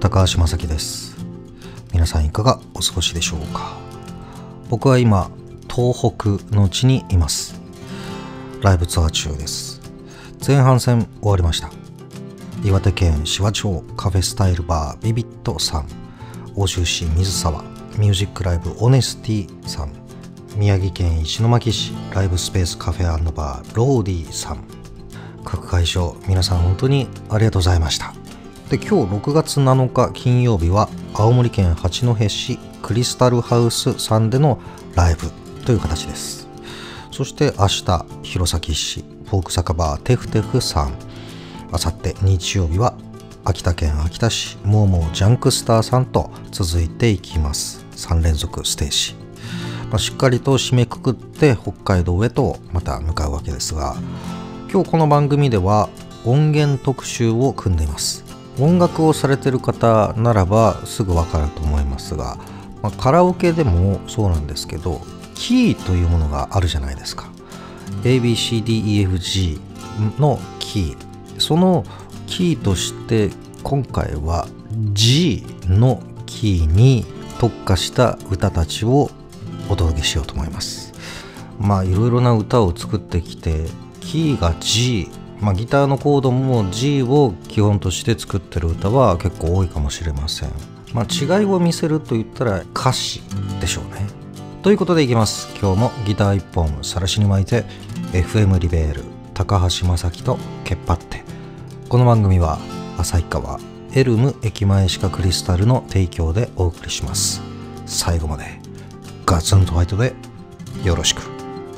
高橋正樹です。皆さんいかがお過ごしでしょうか。僕は今東北の地にいます。ライブツアー中です。前半戦終わりました。岩手県紫波町カフェスタイルバービビットさん、奥州市水沢ミュージックライブオネスティさん、宮城県石巻市ライブスペースカフェ&バーローディさん、各会場皆さん本当にありがとうございました。で、今日6月7日金曜日は青森県八戸市クリスタルハウスさんでのライブという形です。そして明日弘前市フォーク酒場テフテフさん、明後日日曜日は秋田県秋田市モーモージャンクスターさんと続いていきます。3連続ステージ、しっかりと締めくくって北海道へとまた向かうわけですが、今日この番組では音源特集を組んでいます。音楽をされている方ならばすぐわかると思いますが、カラオケでもそうなんですけど、キーというものがあるじゃないですか。 ABCDEFG のキー、そのキーとして今回は G のキーに特化した歌たちをお届けしようと思います。いろいろな歌を作ってきて、キーが G、ギターのコードも G を基本として作ってる歌は結構多いかもしれません。違いを見せると言ったら歌詞でしょうね。ということでいきます。今日もギター一本さらしに巻いて FM リベール高橋正樹とけっぱって。この番組は旭川エルム駅前歯科クリスタルの提供でお送りします。最後までガツンとファイトでよろしく。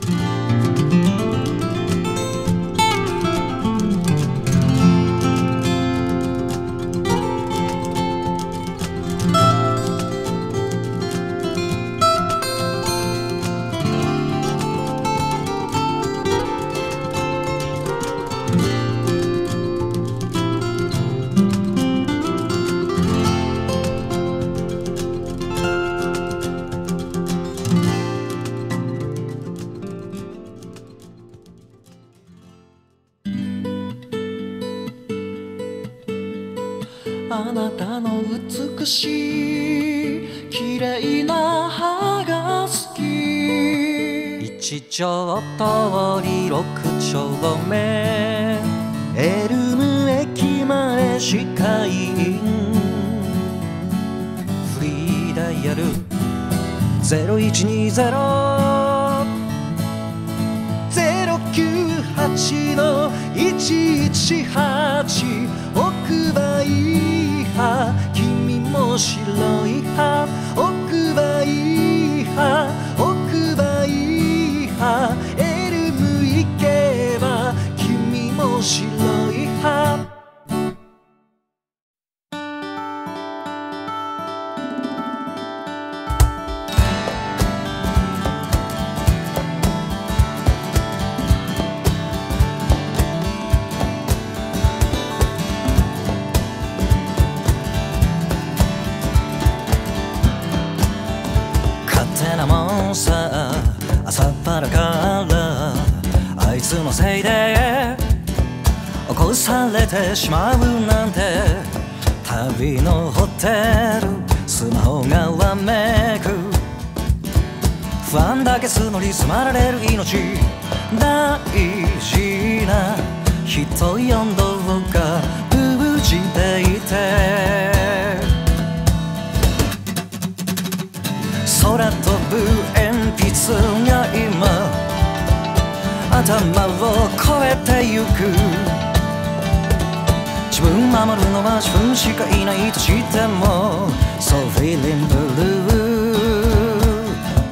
あなたの美しい綺麗な歯が好き。一丁通り六丁目エルム駅前歯科医院、フリーダイヤル0120-098の118、奥歯いい歯、君も白い歯、奥歯いい歯、奥歯いい歯、エルム行けば君も白い歯。さあ、朝っぱらからあいつのせいで起こされてしまうなんて、旅のホテルスマホがわめく、不安だけ募り迫られる命、大事な人よんどうか無事でいて、空飛ぶ鉛筆が今頭を越えてゆく、自分守るのは自分しかいないとしても So feeling blue、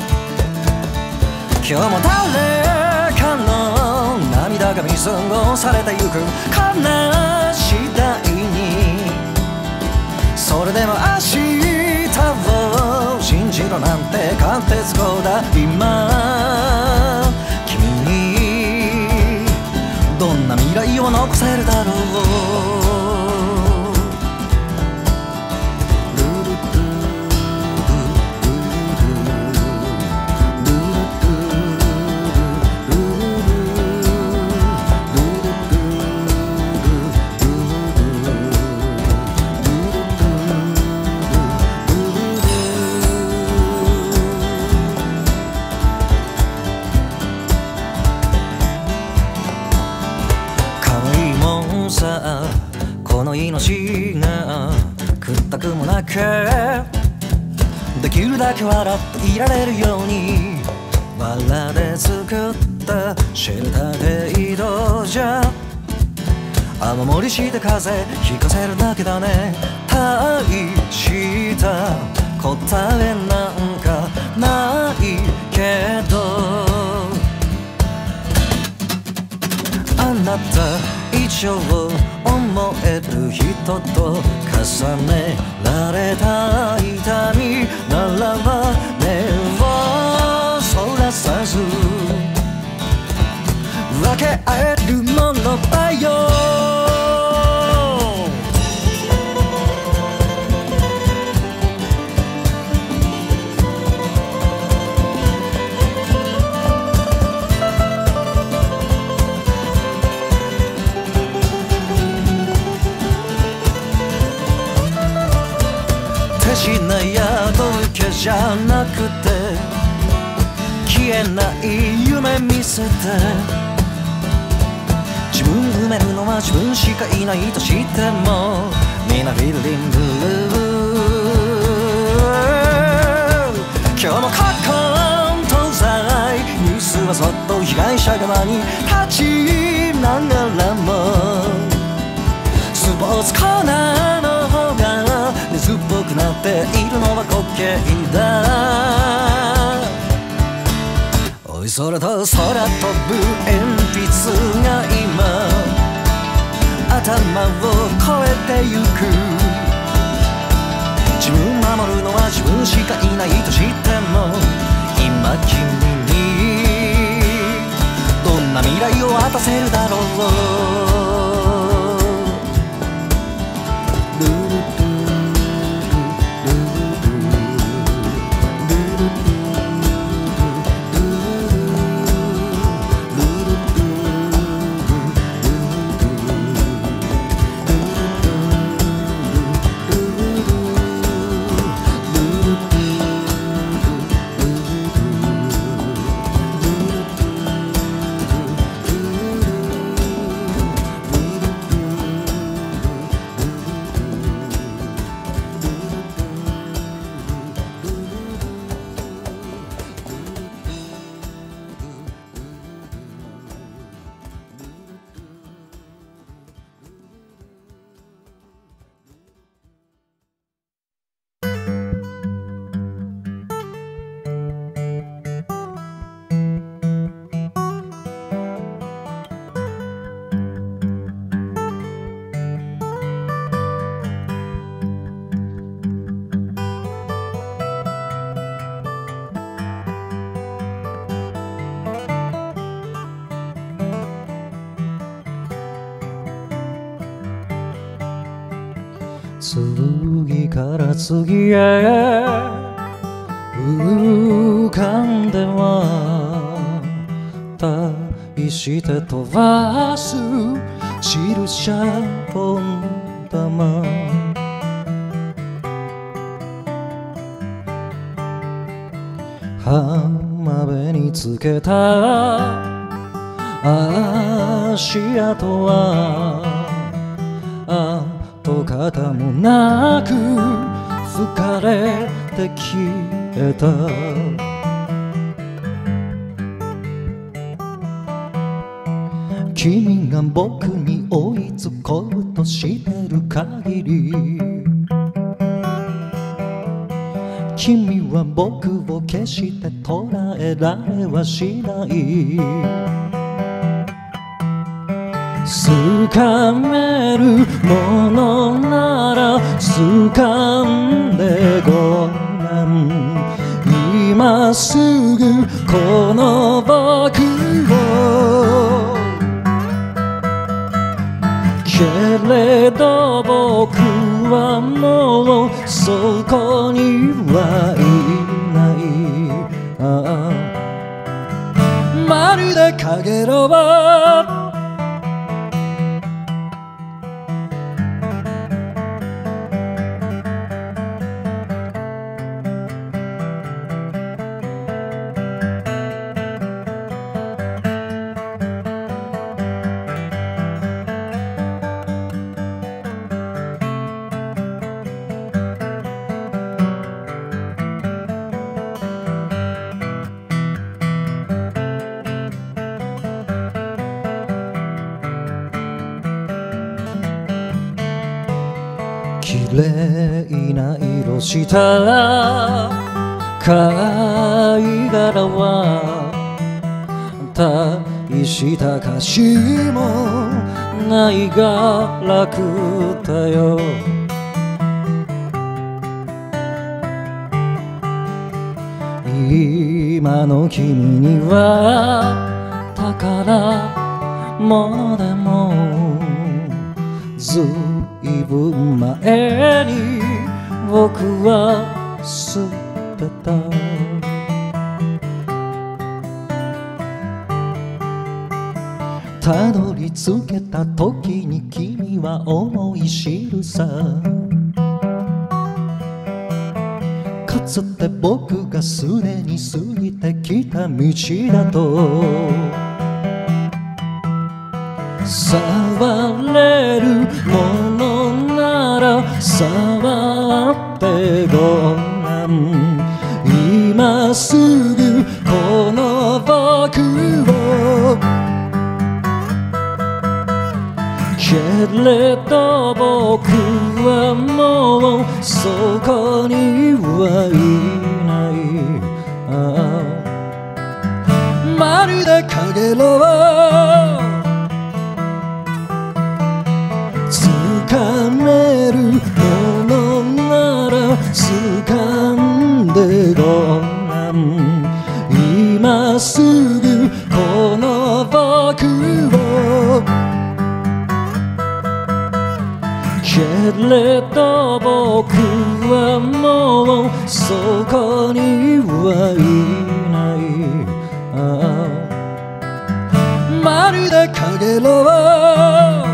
今日も誰かの涙が見過ごされてゆく、悲しい代にそれでも明日を信じろなんて貫徹語だ。今君にどんな未来を残せるだろう。 命が屈託もなくできるだけ笑っていられるように藁で作ったシェルター程度じゃ雨漏りして風引かせるだけだね大した答えなんかないけどあなた以上思える人と重ねられた痛みならば目をそらさず分け合えるものだよ手品や道化じゃなくて消えない夢見せて自分埋めるのは自分しかいないとしてもみんなフィールディング今日もカッコン東西ニュースはそっと被害者側に立ちながらもスポーツコーナーの方が熱っぽくなっているのは滑稽だおい空と空飛ぶ鉛筆が今頭を越えてゆく自分守るのは自分しかいないとしても今君にどんな未来を渡せるだろう次から次へ浮かんでは大して飛ばすチルシャポン玉浜辺につけた足跡は跡形もなく吹かれて消えた君が僕に追いつこうとしてる限り君は僕を決して捉えられはしない掴めるものなら掴んでごらん今すぐこの僕をけれど僕はもうそこにはいないまるでかげろう綺麗な色した貝殻は大した価値もないが楽だよ。今の君には宝物でもずいぶん前に僕は捨てた。たどり着けた時に君は思い知るさ。かつて僕がすでに過ぎてきた道だと触れるものなら触ってごらん。今すぐこの僕をけれど僕はもうそこにはいない。まるでかげろう掴めるものなら掴んでごらん。今すぐこの僕をけれど僕はもうそこにはいない。まるでかげろう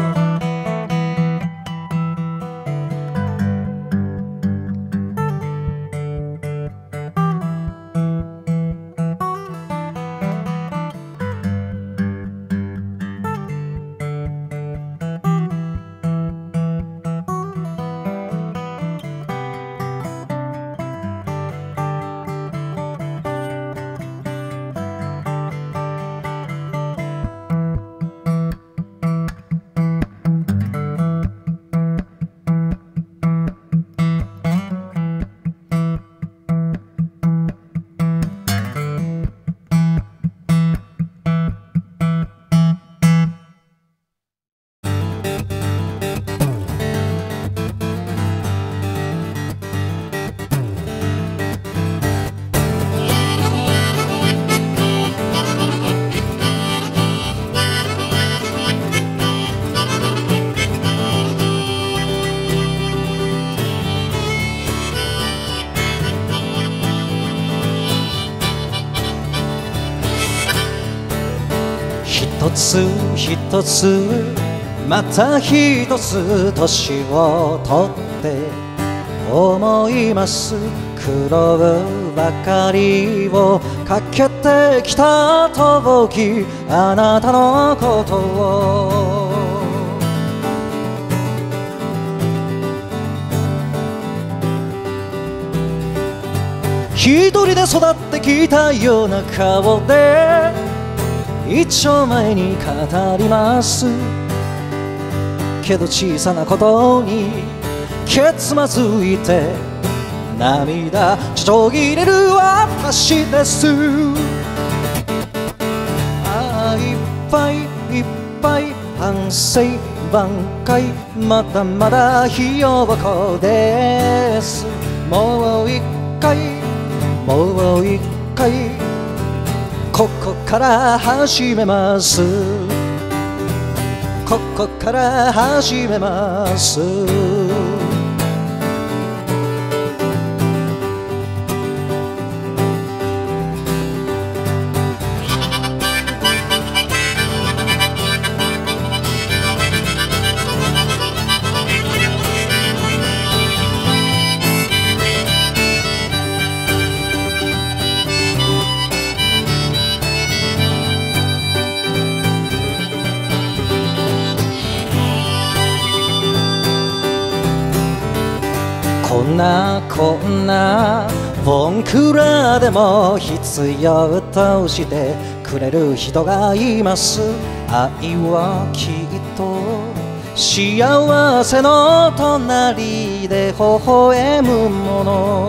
一つ一つまた一つ年を取って思います。苦労ばかりをかけてきた時あなたのことを一人で育ってきたような顔で一丁前に語りますけど小さなことにけつまずいて涙ちょぎれる私です。いっぱいいっぱい反省挽回まだまだひよこです。もう一回もう一回ここから始めます。ここから始めます。こんな僕らでも必要としてくれる人がいます。愛はきっと幸せの隣で微笑むもの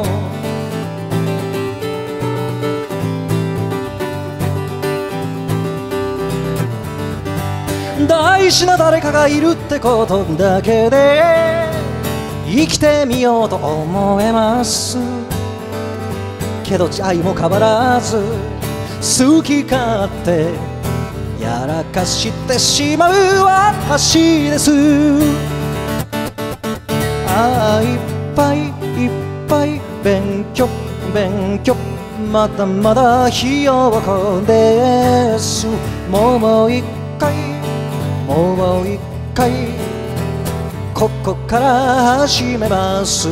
大事な誰かがいるってことだけで生きてみようと思えますけど愛も変わらず好き勝手やらかしてしまう私ですああいっぱいいっぱい勉強勉強まだまだひよこですもう一回もう一回ここから始めます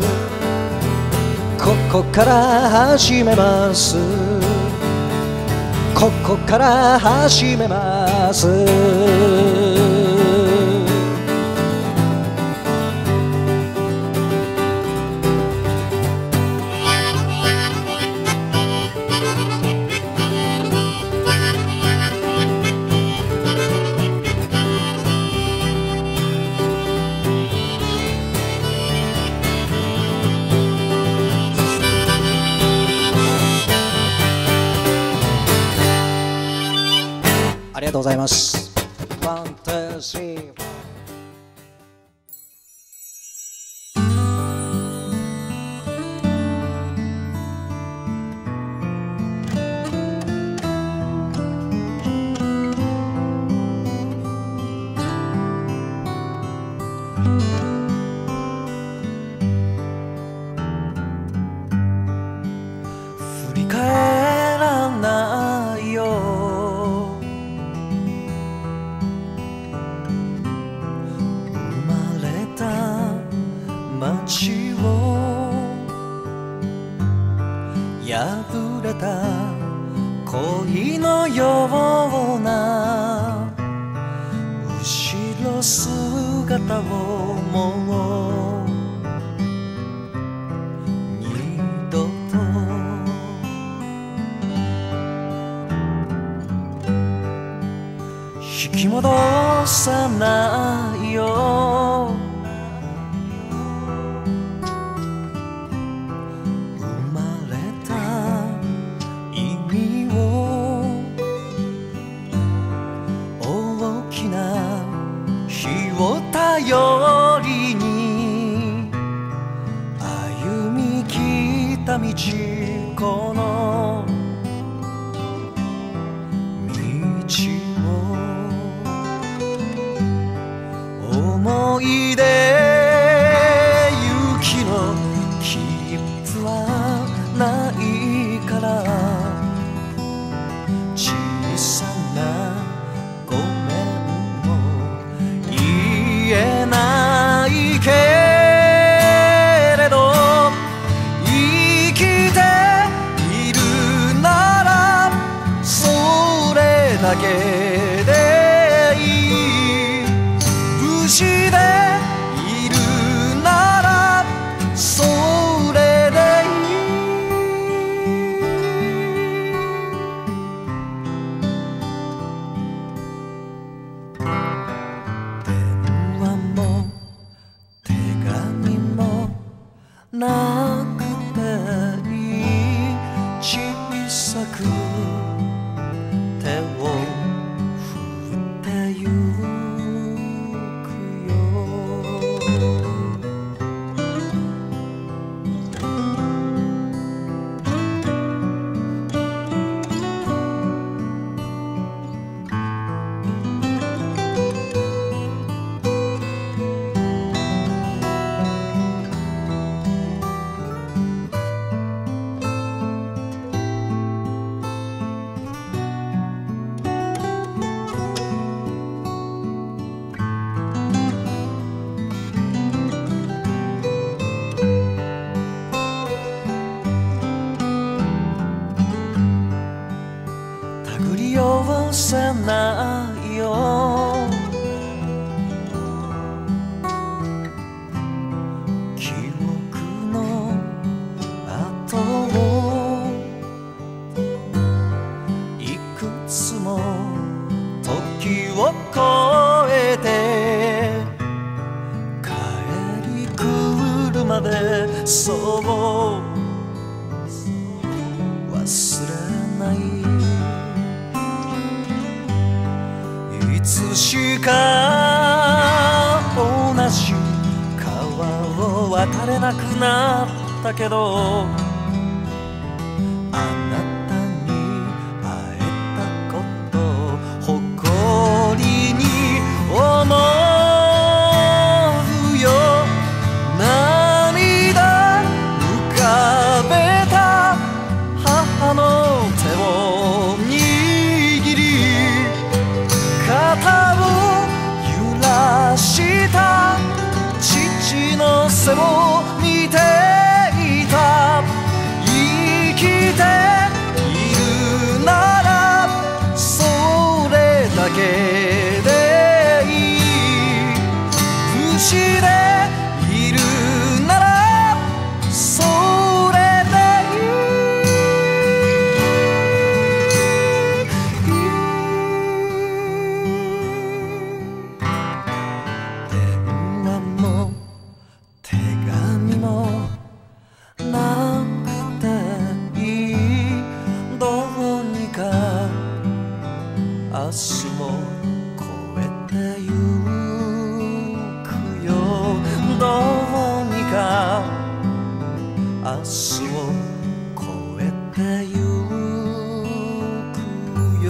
ここから始めますここから始めますありがとうございます。ワン、ツー、スリー。振り返らないよ街を破れた恋のような後ろ姿をもう二度と引き戻さないよ頼りに歩み来た道この道を思い出行きの切符はないから小さなごめんも言えないけれど生きているならそれだけでいい無事でいるならそれでいい電話も手紙もなくていい小さく手を振ってゆくよそう忘れないいつしか同じ川を渡れなくなったけどあなたに会えたこと誇りに思うよ涙浮かべた母の手を握り肩を揺らした父の背を見ていた生きているならそれだけでいい無事でいるならそれでいい電話も手紙もなくていいどうにか明日も越えてゆくよどうにか明日を越えてゆくよ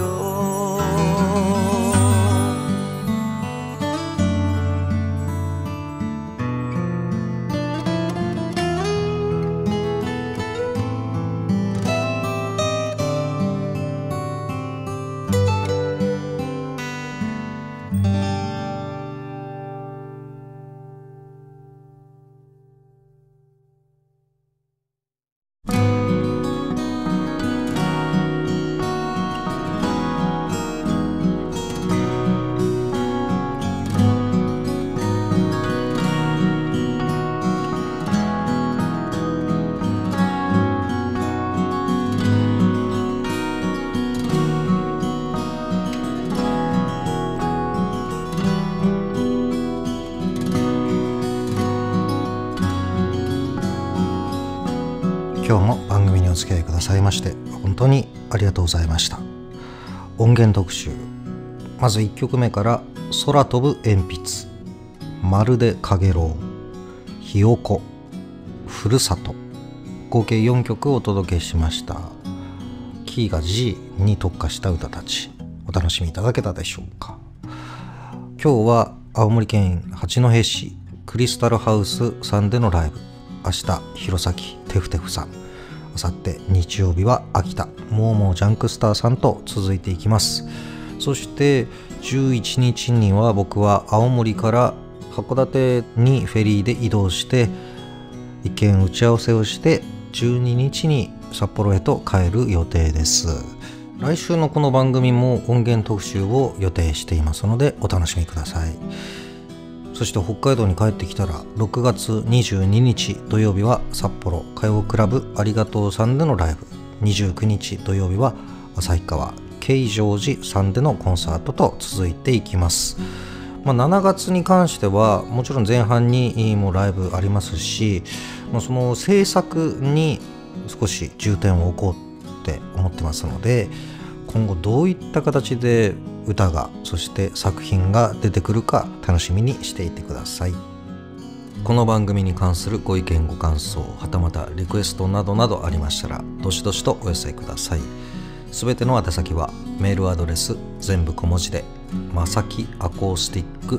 今日も番組にお付き合いくださいまして本当にありがとうございました。音源特集、まず1曲目から空飛ぶ鉛筆、まるでかげろう、ひよこ、ふるさと、合計4曲をお届けしました。キーが G に特化した歌たち、お楽しみいただけたでしょうか。今日は青森県八戸市クリスタルハウスさんでのライブ、明日弘前テフテフさん、明後日日曜日は秋田モーモージャンクスターさんと続いていきます。そして11日には僕は青森から函館にフェリーで移動して一見打ち合わせをして12日に札幌へと帰る予定です。来週のこの番組も音源特集を予定していますのでお楽しみください。そして北海道に帰ってきたら6月22日土曜日は札幌歌謡クラブありがとうさんでのライブ、29日土曜日は旭川慶常寺さんでのコンサートと続いていきます。7月に関してはもちろん前半にもライブありますし、その制作に少し重点を置こうって思ってますので、今後どういった形で歌がそして作品が出てくるか楽しみにしていてください。この番組に関するご意見ご感想、はたまたリクエストなどなどありましたらどしどしとお寄せください。すべての宛先はメールアドレス全部小文字でまさきアコースティック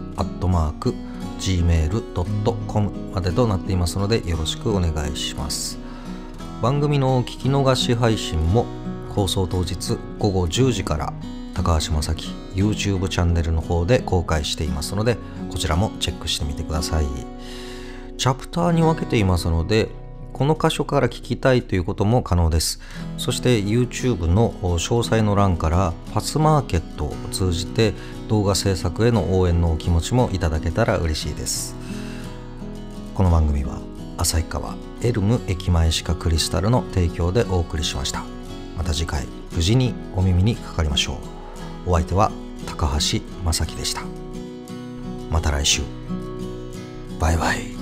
@gmail.com までとなっていますのでよろしくお願いします。番組の聞き逃し配信も放送当日午後10時から高橋正樹 YouTube チャンネルの方で公開していますので、こちらもチェックしてみてください。チャプターに分けていますので、この箇所から聞きたいということも可能です。そして YouTube の詳細の欄からパスマーケットを通じて動画制作への応援のお気持ちもいただけたら嬉しいです。この番組は旭川エルム駅前歯科クリスタルの提供でお送りしました。また次回無事にお耳にかかりましょう。お相手は高橋正樹でした。また来週。バイバイ。